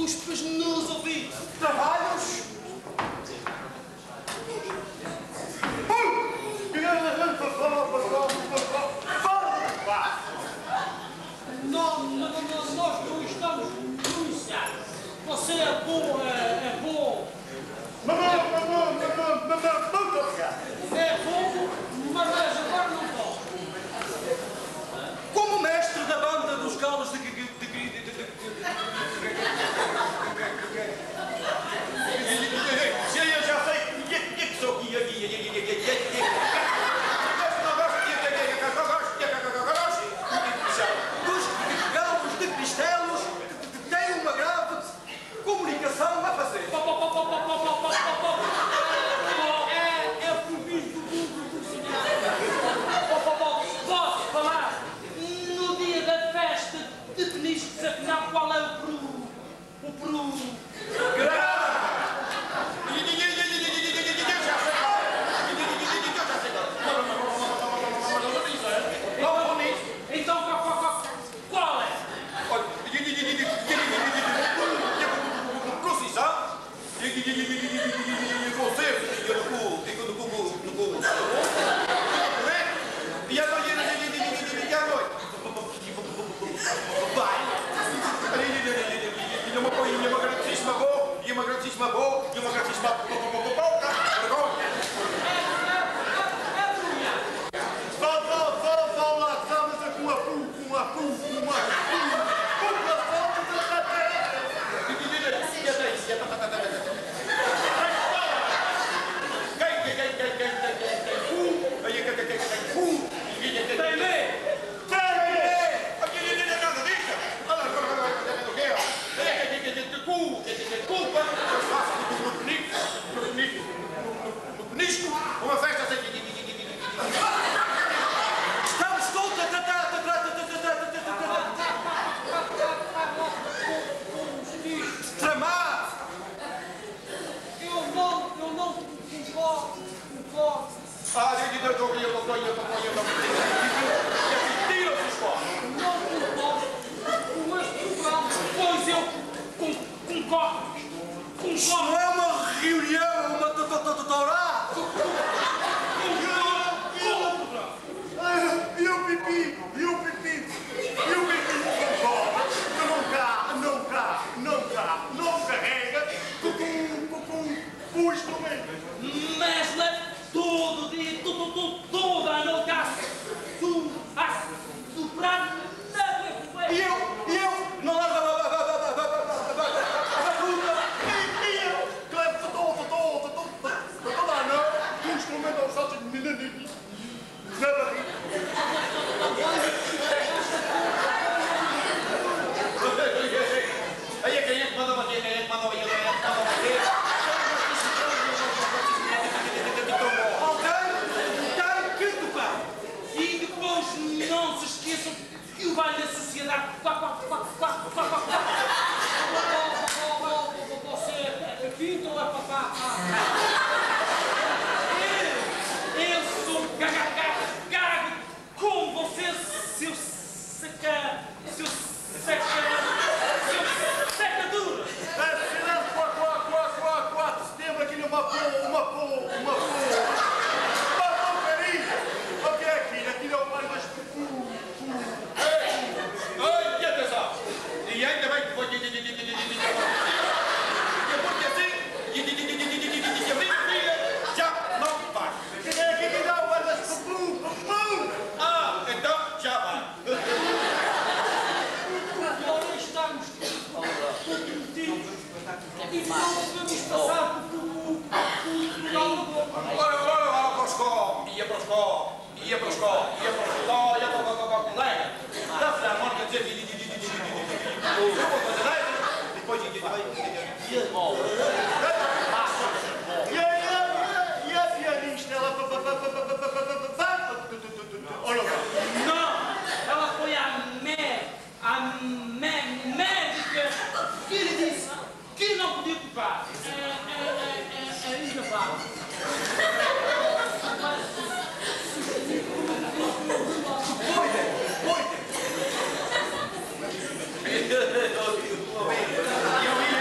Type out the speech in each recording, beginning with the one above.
cuspes nos ouvidos. Trabalhos? Nós não estamos policiais. Você é bom, é bom. É bom, mas agora não pode. Como mestre da banda dos galos de eu já sei o que é que sou aqui. Dos galos de Cristelos têm uma grave comunicação a fazer. É o proviso do mundo do senhor. Posso falar? No dia da festa de Peniscos, afinal, qual é o peru? O peru? Então, qual é? Procissão? E à noite? Vai! E uma grandíssima boa, e uma grandíssima boa, e uma grandíssima boca! Uma festa sem... Estamos todos tramados. Eu não concordo. Ah, eu estou tira os corpos. Não concordo com este programa, pois eu concordo. Isto não é uma reunião, é uma tourada. E o pipi concorda que não carrega com o instrumento. Mas leve todo dia, toda a noite a soprar na minha E eu não levo a batuta. E eu que levo toda a noite o instrumento aos saltos na barriga. Aí é quem é que manda bater, quem é que manda bater. Tem que tocar. E depois não se esqueçam que o baile da sociedade. Você é pinto ou é papá? Eu sou gago como você, seu secadura. Silêncio, 4 de setembro, aqui numa porcaria. O que é aquilo? Aquilo é o bar das... Ei, e atenção! E ainda bem que foi... Porque assim... A minha filha já não vai. Que dá o bar das... Ah, então já vai. Agora estamos comprometidos e não podemos passar por Agora para os copos, ia para os colega da Filarmónica dizer depois e a pianista ela não, ela foi a médica que lhe disse que não podia tocar. É incapaz. Eu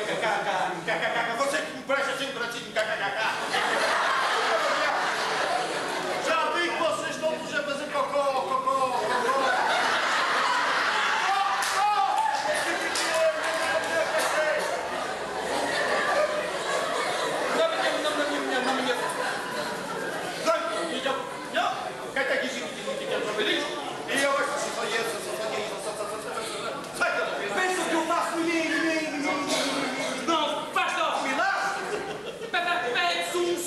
Você que me presta sempre assim, Já vi que vocês não vos a fazer cocó. Pensa que eu faço não, faz não. Pede-se um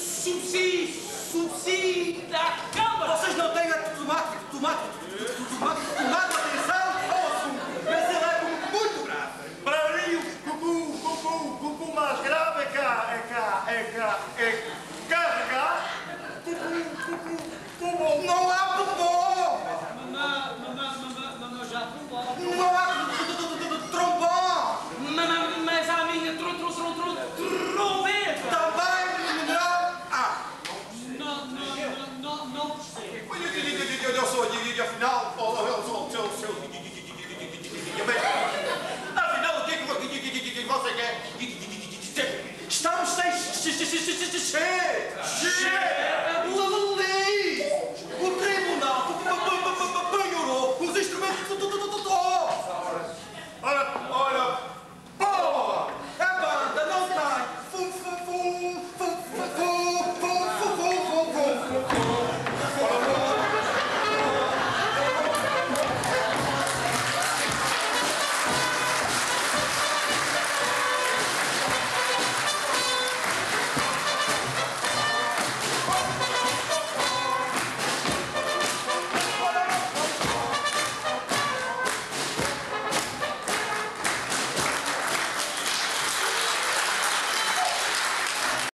subsídio da Câmara. Vocês não têm a tomate.